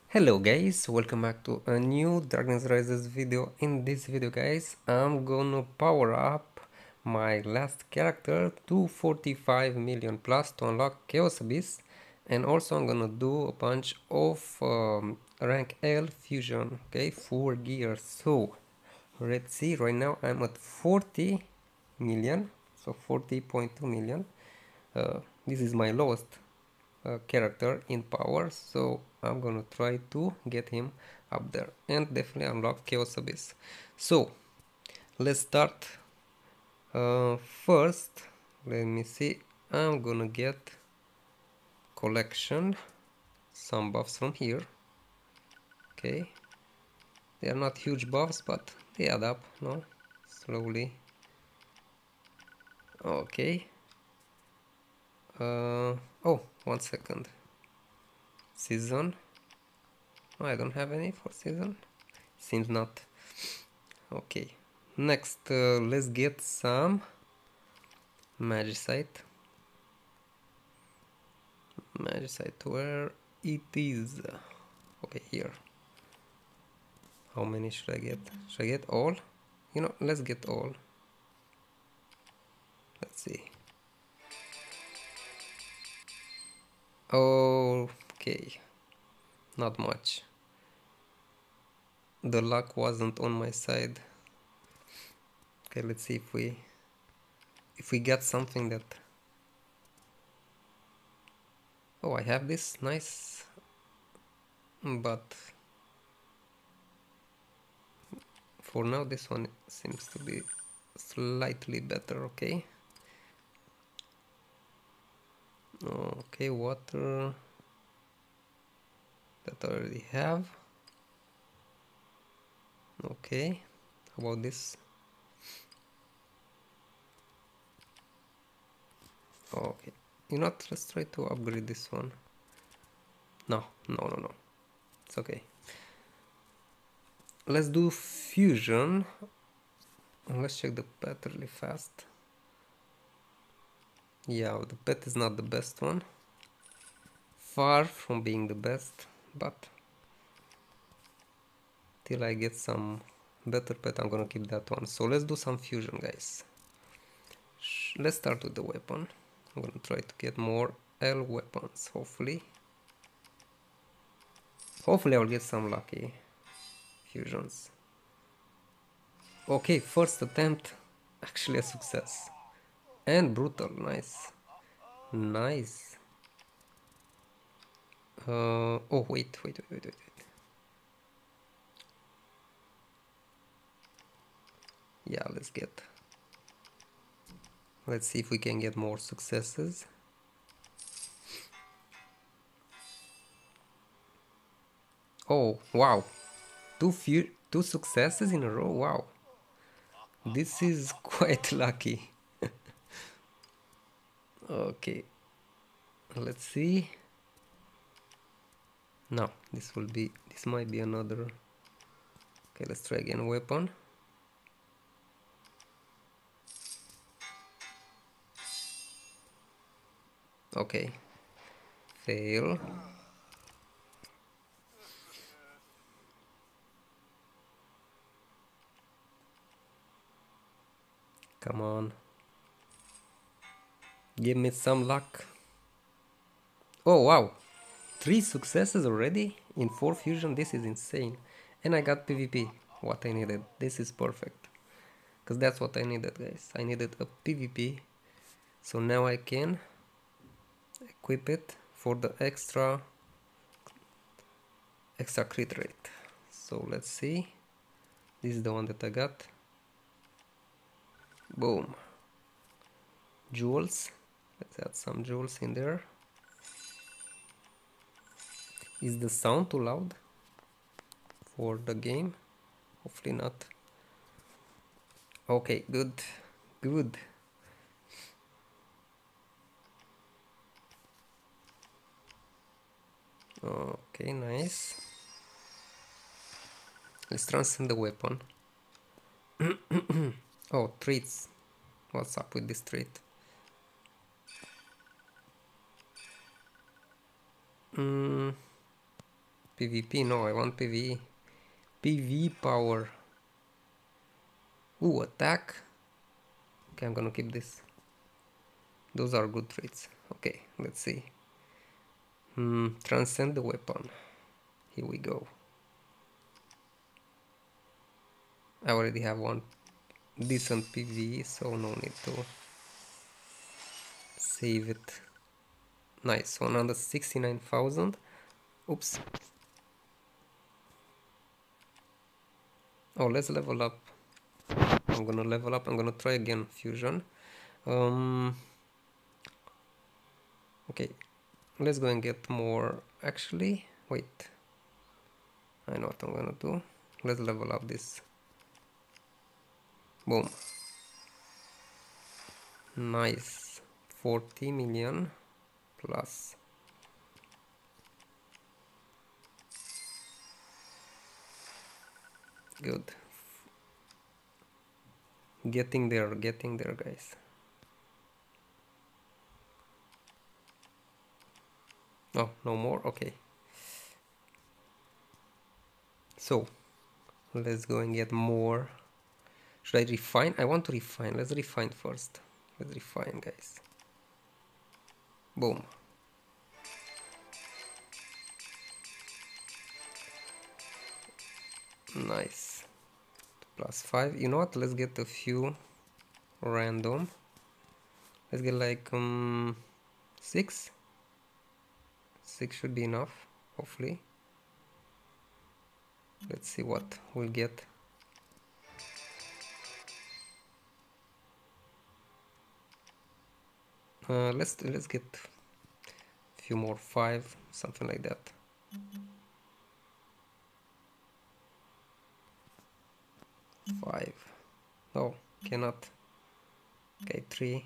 Hello guys, welcome back to a new Dragon's Rises video. In this video guys, I'm gonna power up my last character to 45 million plus to unlock Chaos Abyss, and also I'm gonna do a bunch of rank L fusion, okay, 4 gears. So let's see, right now I'm at 40 million, so 40.2 million. This is my lowest character in power, so I'm gonna try to get him up there and definitely unlock Chaos Abyss. So let's start. First, let me see, I'm gonna get collection, some buffs from here. Okay, they are not huge buffs, but they add up, no? Slowly. Okay. Oh, 1 second. Season. Oh, I don't have any for season. Seems not. Okay. Next, let's get some Magicite. Magicite, where it is? Okay, here. How many should I get? Should I get all? You know, let's get all. Let's see. Okay, not much. The luck wasn't on my side. Okay, let's see if we get something that. Oh, I have this, nice, but for now this one seems to be slightly better. Okay. Okay, water that I already have. Okay, how about this? Okay, you know what, let's try to upgrade this one. No, it's okay. Let's do fusion. Let's check the pet really fast. Yeah, the pet is not the best one, far from being the best, but till I get some better pet I'm gonna keep that one. So let's do some fusion, guys. Let's start with the weapon. I'm gonna try to get more L weapons, hopefully I'll get some lucky fusions. Okay, first attempt, actually a success. And brutal, nice. Oh, wait. Yeah, let's see if we can get more successes. Oh, wow. Two successes in a row, wow. This is quite lucky. Okay, let's see. No, this might be another. Okay, let's try again, weapon. Okay, fail. Come on, give me some luck. Oh wow, 3 successes already in 4 fusion, this is insane. And I got PvP, what I needed. This is perfect, because that's what I needed, guys. I needed a PvP, so now I can equip it for the extra crit rate. So let's see, this is the one that I got. Boom. Jewels, let's add some jewels in there. Is the sound too loud for the game? Hopefully not. Okay, good. Okay, nice. Let's transcend the weapon. Oh, treats. What's up with this treat? PvP? No, I want PvE. PvE power. Ooh, attack. Okay, I'm gonna keep this. Those are good traits. Okay, let's see. Transcend the weapon. Here we go. I already have one decent PvE, so no need to save it. Nice, 169,000. Oops. Oh, let's level up. I'm gonna level up. I'm gonna try again fusion. Okay, let's go and get more. Actually, wait. I know what I'm gonna do. Let's level up this. Boom. Nice. 40 million plus. Good. Getting there, guys. Oh, no more? Okay. So, let's go and get more. Should I refine? I want to refine. Let's refine first. Let's refine, guys. Boom. Nice. Plus 5. You know what? Let's get a few random. Let's get like 6. 6 should be enough, hopefully. Let's see what we'll get. Let's get a few more. 5, something like that. 5. Oh, cannot. Okay, 3.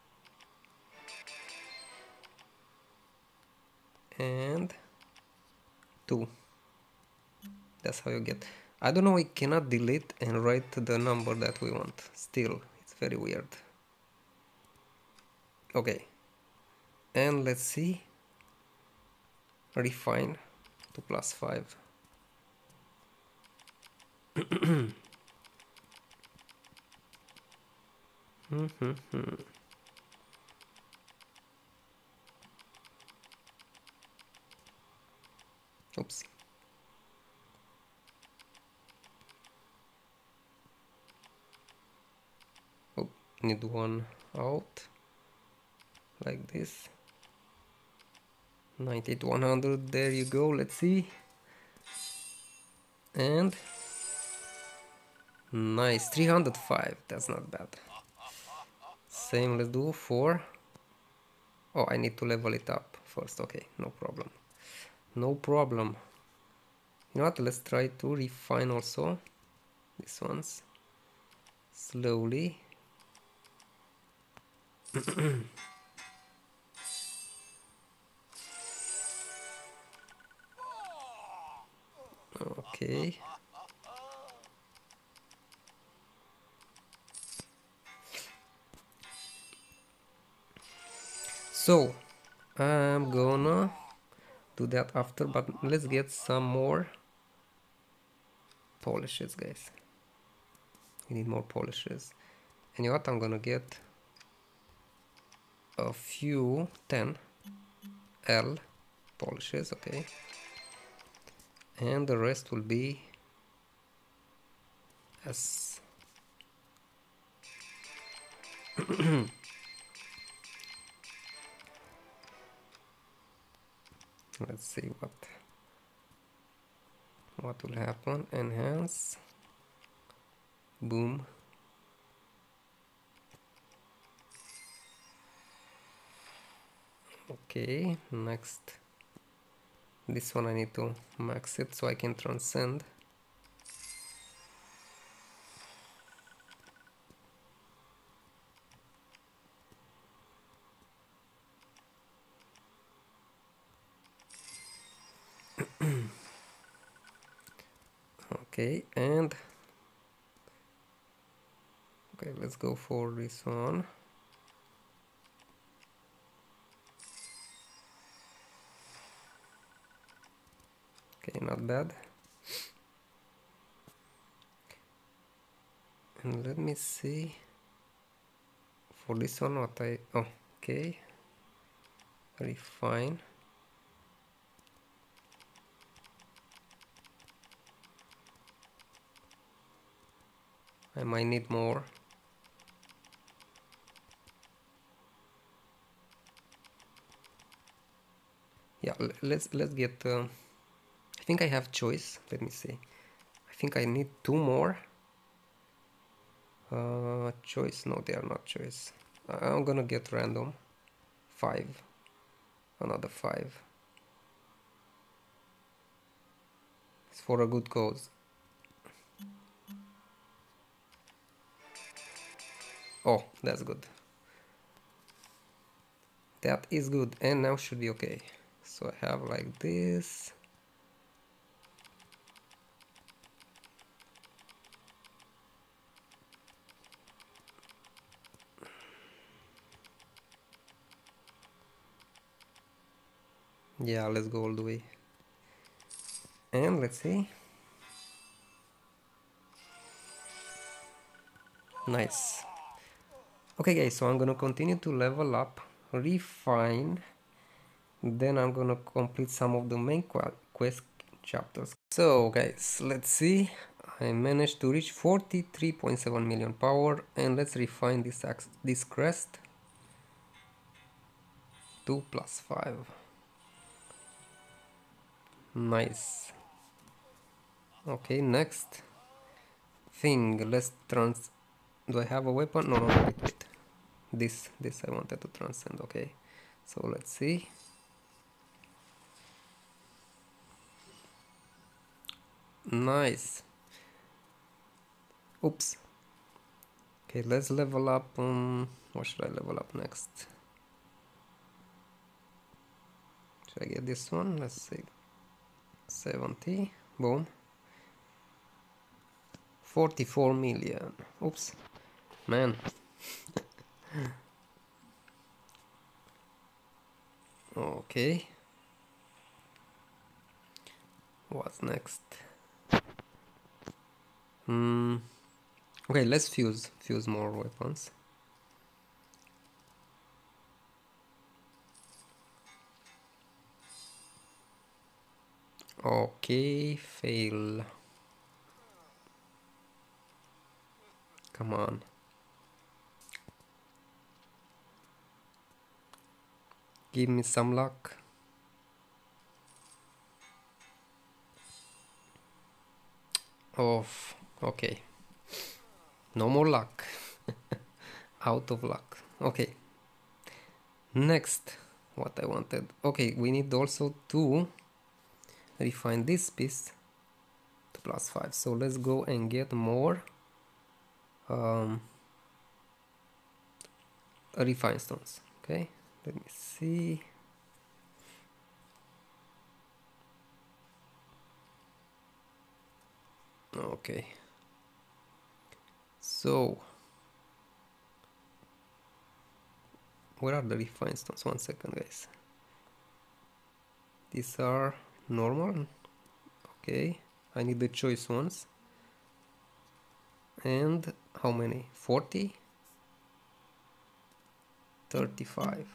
And 2. That's how you get. I don't know, we cannot delete and write the number that we want. Still, it's very weird. Okay. And let's see. Refine to plus 5. Oops. Oh, need one out. Like this. 90 to 100. There you go. Let's see. And nice. 305. That's not bad. Same. Let's do 4. Oh, I need to level it up first. Okay, no problem. No problem. You know what? Let's try to refine also these ones slowly. Okay. So I'm gonna do that after, but let's get some more polishes, guys. We need more polishes. And you know what? I'm gonna get a few 10 L polishes, okay, and the rest will be S. Let's see what will happen. Enhance. Boom. Okay, next. This one I need to max it so I can transcend. Okay, and okay, let's go for this one. Okay, not bad. And let me see for this one what I... oh, okay. Refine. I might need more. Yeah, let's get... I think I have choice. Let me see. I think I need 2 more. Choice, no, they are not choice. I'm gonna get random. 5. Another 5. It's for a good cause. Oh, that's good. That is good, and now should be okay. So I have like this. Yeah, let's go all the way. And let's see. Nice. Okay guys, so I'm gonna continue to level up, refine, then I'm gonna complete some of the main quest chapters. So guys, let's see. I managed to reach 43.7 million power, and let's refine this crest. 2 plus 5. Nice. Okay, next thing, let's do I have a weapon? No, wait. This I wanted to transcend. Okay, so let's see. Nice. Oops. Okay, let's level up. What should I level up next? Should I get this one? Let's see. 70. Boom. 44 million. Oops. Man. Okay. What's next? Okay, let's fuse more weapons. Okay, fail. Come on. Give me some luck. Oh, okay. No more luck. Out of luck. Okay. Next, what I wanted. Okay, we need also to refine this piece to +5. So let's go and get more refine stones. Okay, let me see. Okay. So where are the refine stones? 1 second, guys. These are normal. Okay, I need the choice ones. And how many? 40? 35.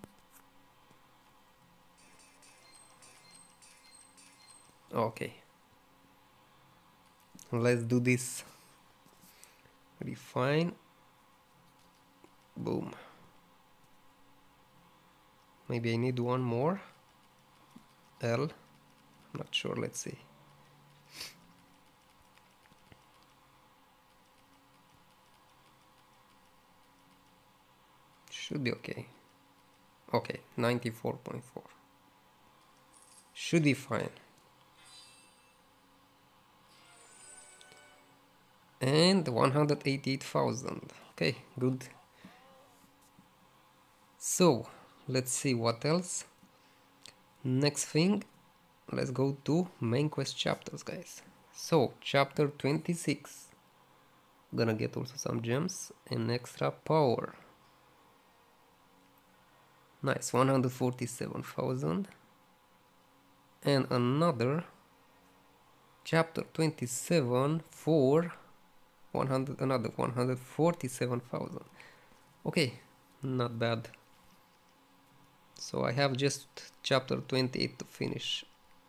Okay, let's do this. Refine. Boom. Maybe I need one more. L. I'm not sure, let's see. Should be okay. Okay, 94.4. Should be fine. And 188,000. Okay, good. So, let's see what else. Next thing, let's go to main quest chapters, guys. So, chapter 26. Gonna get also some gems and extra power. Nice, 147,000. And another chapter 27 for 100, another 147,000. Okay, not bad. So I have just chapter 28 to finish.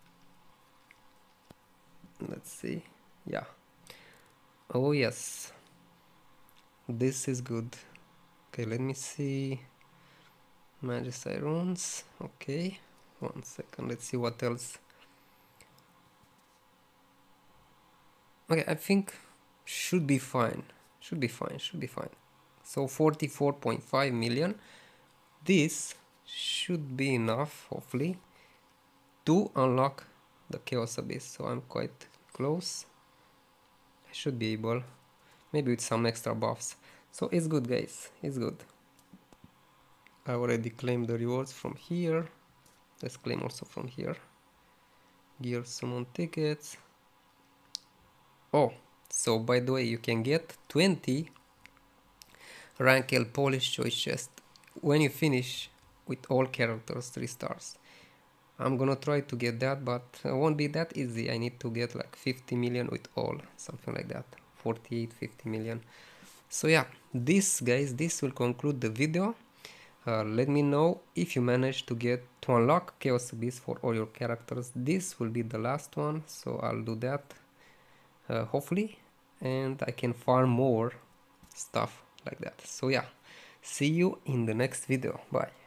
Let's see. Yeah. Oh yes, this is good. Okay, let me see. Magicite runes. Okay, 1 second. Let's see what else. Okay, I think should be fine. Should be fine. Should be fine. So 44.5 million. This should be enough, hopefully, to unlock the Chaos Abyss. So I'm quite close. I should be able, maybe with some extra buffs. So it's good, guys. It's good. I already claimed the rewards from here. Let's claim also from here. Gear summon tickets. Oh, so by the way, you can get 20 rank L Polish choice chest when you finish with all characters 3 stars. I'm gonna try to get that, but it won't be that easy. I need to get like 50 million with all, something like that. 48, 50 million. So yeah, this guys, this will conclude the video. Let me know if you managed to unlock Chaos Abyss for all your characters. This will be the last one, so I'll do that hopefully, and I can farm more stuff like that. So yeah, see you in the next video. Bye.